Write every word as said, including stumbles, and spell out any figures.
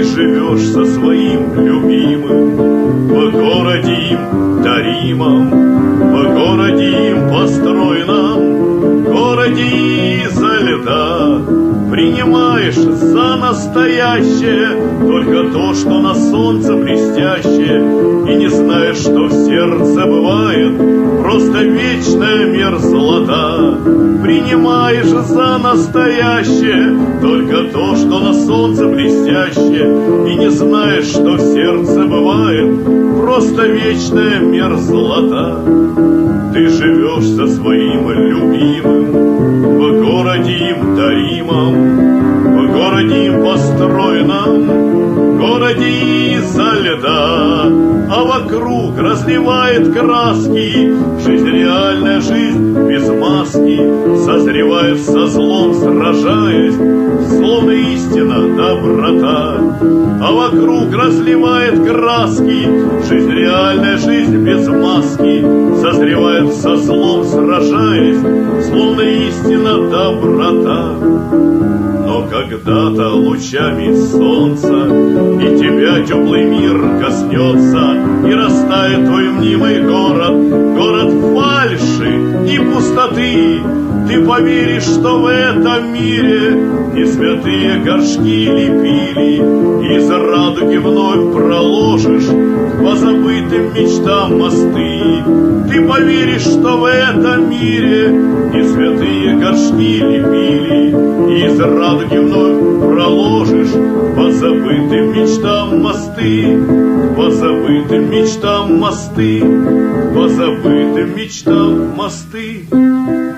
Ты живешь со своим любимым в городе им даримом, в городе им построенном, городе изо льда. Принимаешь за настоящее только то, что на солнце блестящее, и не знаешь, что в сердце бывает просто вечная мерзлота. Принимаешь за настоящее только то, что на солнце блестящее, и не знаешь, что в сердце бывает просто вечная мерзлота. Ты живешь со своим любимым в городе им даримом, в городе им построенном, городе изо льда, а вокруг разливает краски жизнь, реальная жизнь без маски, созревает со злом, сражаясь, словно истина доброта. А вокруг разливает краски жизнь, реальная жизнь без маски, созревает со злом, сражаясь, словно истина доброта. Но когда-то лучами солнца и тебя теплый мир коснется, и растает твой мнимый город, город фальши и пустоты. Ты поверишь, что в этом мире не святые горшки лепили, и из радуги вновь проложишь к позабытым мечтам мосты. Ты поверишь, что в этом мире не святые горшки лепили, и из радуги вновь проложишь к позабытым мечтам мосты, к позабытым мечтам мосты, к позабытым мечтам мосты.